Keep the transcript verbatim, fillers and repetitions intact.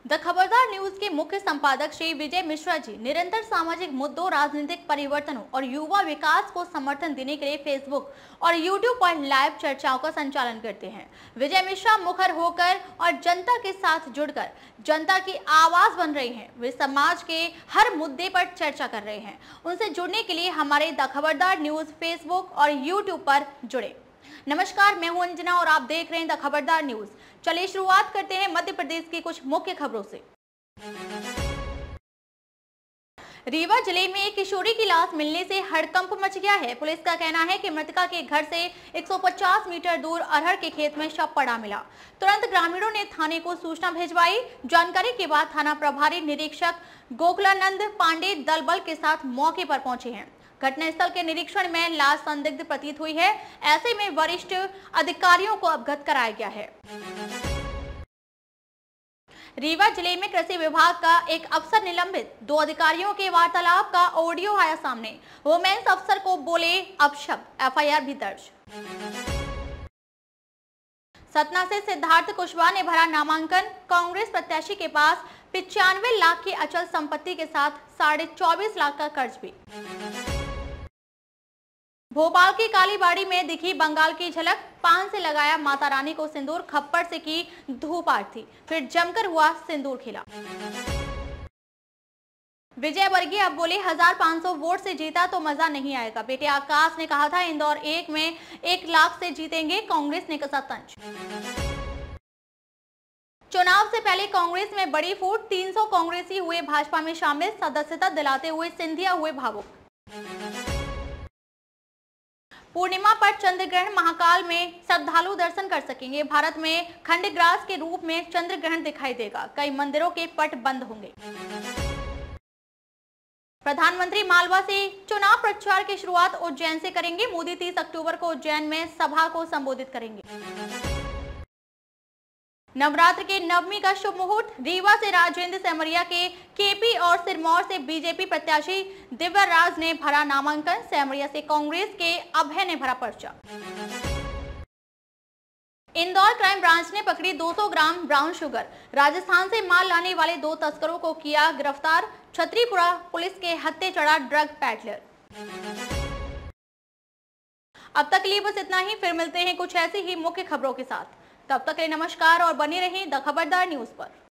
The खबरदार news के मुख्य संपादक श्री विजय मिश्रा जी निरंतर सामाजिक मुद्दों, राजनीतिक परिवर्तनों और युवा विकास को समर्थन देने के लिए फेसबुक और यूट्यूब पर लाइव चर्चाओं का संचालन करते हैं। विजय मिश्रा मुखर होकर और जनता के साथ जुड़कर जनता की आवाज बन रहे हैं। वे समाज के हर मुद्दे पर चर्चा कर रहे हैं। उनसे जुड़ने के लिए हमारे द खबरदार न्यूज फेसबुक और यूट्यूब पर जुड़े। नमस्कार, मैं हूं अंजना और आप देख रहे हैं द खबरदार न्यूज। चलिए शुरुआत करते हैं मध्य प्रदेश की कुछ मुख्य खबरों से। रीवा जिले में एक किशोरी की लाश मिलने से हड़कंप मच गया है। पुलिस का कहना है कि मृतका के घर से एक सौ पचास मीटर दूर अरहर के खेत में शव पड़ा मिला। तुरंत ग्रामीणों ने थाने को सूचना भिजवाई। जानकारी के बाद थाना प्रभारी निरीक्षक गोकुलानंद पांडे दल बल के साथ मौके पर पहुंचे हैं। घटनास्थल के निरीक्षण में लाश संदिग्ध प्रतीत हुई है। ऐसे में वरिष्ठ अधिकारियों को अवगत कराया गया है। रीवा जिले में कृषि विभाग का एक अफसर निलंबित। दो अधिकारियों के वार्तालाप का ऑडियो आया सामने। वुमेन्स अफसर को बोले अपशब्द, एफ आई आर भी दर्ज। सतना से सिद्धार्थ कुशवाहा ने भरा नामांकन। कांग्रेस प्रत्याशी के पास पिचानवे लाख की अचल संपत्ति के साथ साढ़े चौबीस लाख का कर्ज भी। भोपाल की कालीबाड़ी में दिखी बंगाल की झलक। पान से लगाया माता रानी को सिंदूर, खप्पर से की धूप आरती, फिर जमकर हुआ सिंदूर खिला। विजय वर्गीय अब बोले हजार पाँच सौ वोट से जीता तो मजा नहीं आएगा। बेटे आकाश ने कहा था इंदौर एक में एक लाख से जीतेंगे, कांग्रेस ने कसा तंज। चुनाव से पहले कांग्रेस में बड़ी फूट। तीन सौ कांग्रेसी हुए भाजपा में शामिल। सदस्यता दिलाते हुए सिंधिया हुए भावुक। पूर्णिमा पर चंद्र ग्रहण। महाकाल में श्रद्धालु दर्शन कर सकेंगे। भारत में खंडग्रास के रूप में चंद्र ग्रहण दिखाई देगा। कई मंदिरों के पट बंद होंगे। प्रधानमंत्री मालवा से चुनाव प्रचार की शुरुआत उज्जैन से करेंगे। मोदी तीस अक्टूबर को उज्जैन में सभा को संबोधित करेंगे। नवरात्र के नवमी का शुभ मुहूर्त। रीवा से राजेंद्र सेमरिया के केपी और सिरमौर से बीजेपी प्रत्याशी दिव्या राज ने भरा नामांकन। सेमरिया से कांग्रेस के अभय ने भरा पर्चा। इंदौर क्राइम ब्रांच ने पकड़ी दो सौ ग्राम ब्राउन शुगर। राजस्थान से माल लाने वाले दो तस्करों को किया गिरफ्तार। छतरीपुरा पुलिस के हत्थे चढ़ा ड्रग पैडलर। अब तक के लिए बस इतना ही। फिर मिलते हैं कुछ ऐसी ही मुख्य खबरों के साथ। तब तक के लिए नमस्कार और बने रहें द खबरदार न्यूज पर।